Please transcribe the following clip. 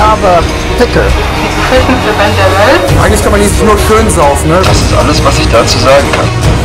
habe Pickel. Die Kirchenverband der Welt. Eigentlich kann man nicht nur schön saufen, ne? Das ist alles, was ich dazu sagen kann.